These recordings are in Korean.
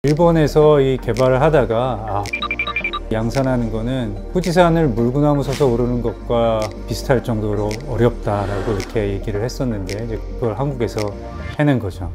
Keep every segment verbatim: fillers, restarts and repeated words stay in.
일본에서 이 개발을 하다가 아, 양산하는 거는富士山을 물구나무 서서 오르는 것과 비슷할 정도로 어렵다라고 이렇게 얘기를 했었는데 이제 그걸 한국에서 해낸 거죠.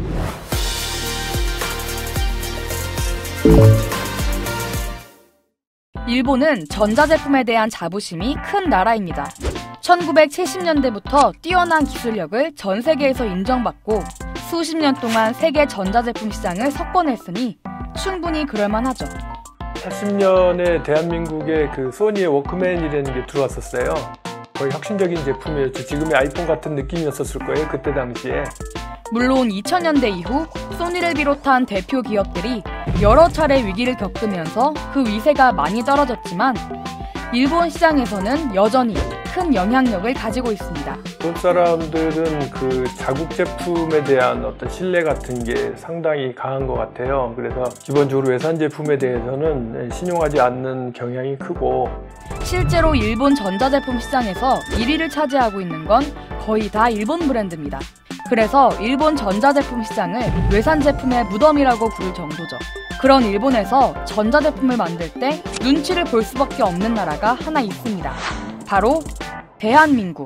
일본은 전자제품에 대한 자부심이 큰 나라입니다. 천구백칠십 년대부터 뛰어난 기술력을 전 세계에서 인정받고 수십 년 동안 세계 전자제품 시장을 석권했으니 충분히 그럴만하죠. 팔십 년에 대한민국에 그 소니의 워크맨이라는 게 들어왔었어요. 거의 혁신적인 제품이었죠. 지금의 아이폰 같은 느낌이었을 거예요, 그때 당시에. 물론 이천 년대 이후 소니를 비롯한 대표 기업들이 여러 차례 위기를 겪으면서 그 위세가 많이 떨어졌지만 일본 시장에서는 여전히 큰 영향력을 가지고 있습니다. 일본 사람들은 그 자국 제품에 대한 어떤 신뢰 같은 게 상당히 강한 것 같아요. 그래서 기본적으로 외산 제품에 대해서는 신용하지 않는 경향이 크고, 실제로 일본 전자제품 시장에서 일 위를 차지하고 있는 건 거의 다 일본 브랜드입니다. 그래서 일본 전자제품 시장을 외산 제품의 무덤이라고 부를 정도죠. 그런 일본에서 전자제품을 만들 때 눈치를 볼 수밖에 없는 나라가 하나 있습니다. 바로 대한민국.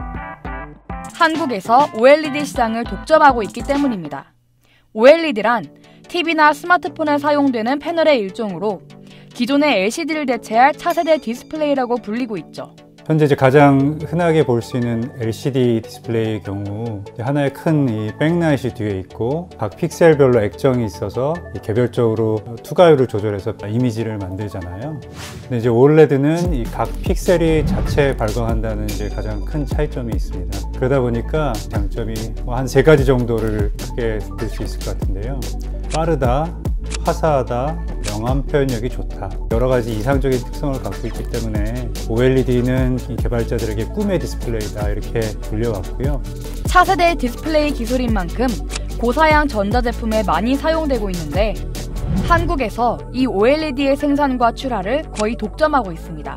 한국에서 오엘이디 시장을 독점하고 있기 때문입니다. 오엘이디란 티비나 스마트폰에 사용되는 패널의 일종으로 기존의 엘시디를 대체할 차세대 디스플레이라고 불리고 있죠. 현재 이제 가장 흔하게 볼 수 있는 엘시디 디스플레이의 경우 하나의 큰 이 백라이트이 뒤에 있고 각 픽셀별로 액정이 있어서 개별적으로 투과율을 조절해서 이미지를 만들잖아요. 근데 이제 올레드는 이 각 픽셀이 자체 발광한다는 이제 가장 큰 차이점이 있습니다. 그러다 보니까 장점이 한 세 가지 정도를 크게 들 수 있을 것 같은데요. 빠르다, 화사하다, 명암 표현력이 좋다. 여러 가지 이상적인 특성을 갖고 있기 때문에 오엘이디는 이 개발자들에게 꿈의 디스플레이다 이렇게 불려왔고요. 차세대 디스플레이 기술인 만큼 고사양 전자제품에 많이 사용되고 있는데 한국에서 이 오엘이디의 생산과 출하를 거의 독점하고 있습니다.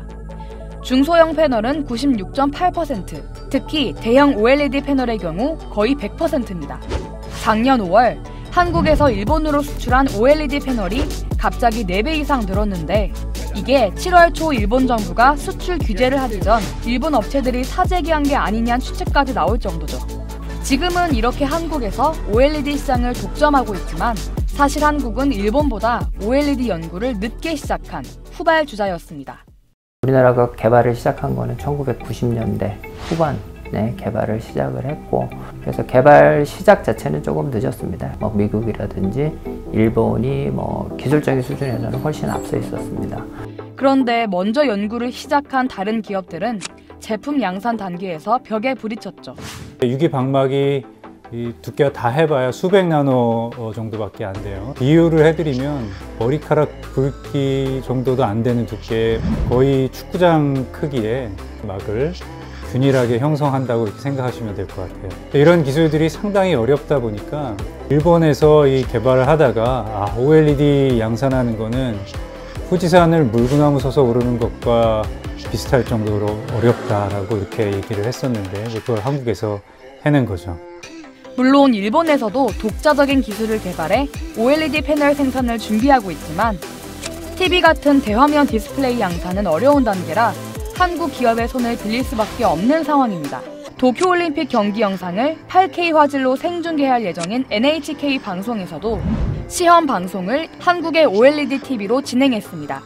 중소형 패널은 구십육 점 팔 퍼센트, 특히 대형 오엘이디 패널의 경우 거의 백 퍼센트입니다. 작년 오월 한국에서 일본으로 수출한 오엘이디 패널이 갑자기 네 배 이상 늘었는데 이게 칠월 초 일본 정부가 수출 규제를 하기 전 일본 업체들이 사재기한 게 아니냐는 추측까지 나올 정도죠. 지금은 이렇게 한국에서 오엘이디 시장을 독점하고 있지만 사실 한국은 일본보다 오엘이디 연구를 늦게 시작한 후발주자였습니다. 우리나라가 개발을 시작한 거는 천구백구십 년대 후반 네, 개발을 시작을 했고, 그래서 개발 시작 자체는 조금 늦었습니다. 뭐 미국이라든지 일본이 뭐 기술적인 수준에서는 훨씬 앞서 있었습니다. 그런데 먼저 연구를 시작한 다른 기업들은 제품 양산 단계에서 벽에 부딪혔죠. 유기 방막이 이 두께가 다 해봐야 수백 나노 정도밖에 안 돼요. 비유를 해드리면 머리카락 굵기 정도도 안 되는 두께, 거의 축구장 크기의 막을 균일하게 형성한다고 이렇게 생각하시면 될 것 같아요. 이런 기술들이 상당히 어렵다 보니까 일본에서 이 개발을 하다가 아, 오엘이디 양산하는 거는富士山을 물구나무 서서 오르는 것과 비슷할 정도로 어렵다라고 이렇게 얘기를 했었는데 그걸 한국에서 해낸 거죠. 물론 일본에서도 독자적인 기술을 개발해 오엘이디 패널 생산을 준비하고 있지만 티비 같은 대화면 디스플레이 양산은 어려운 단계라 한국 기업의 손을 빌릴 수밖에 없는 상황입니다. 도쿄올림픽 경기 영상을 팔 케이 화질로 생중계할 예정인 엔에이치케이 방송에서도 시험 방송을 한국의 오엘이디 티비로 진행했습니다.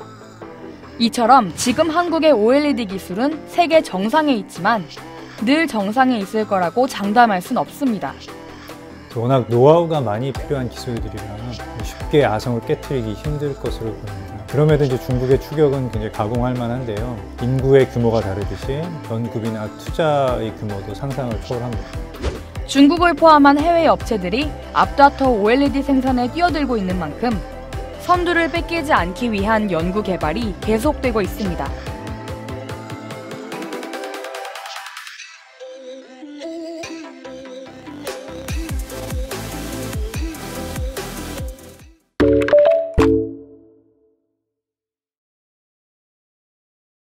이처럼 지금 한국의 오엘이디 기술은 세계 정상에 있지만 늘 정상에 있을 거라고 장담할 순 없습니다. 워낙 노하우가 많이 필요한 기술들이라 쉽게 아성을 깨트리기 힘들 것으로 보입니다. 그럼에도 이제 중국의 추격은 굉장히 가공할 만한데요. 인구의 규모가 다르듯이 연구비나 투자의 규모도 상상을 초월합니다. 중국을 포함한 해외 업체들이 앞다퉈 오엘이디 생산에 뛰어들고 있는 만큼 선두를 뺏기지 않기 위한 연구 개발이 계속되고 있습니다.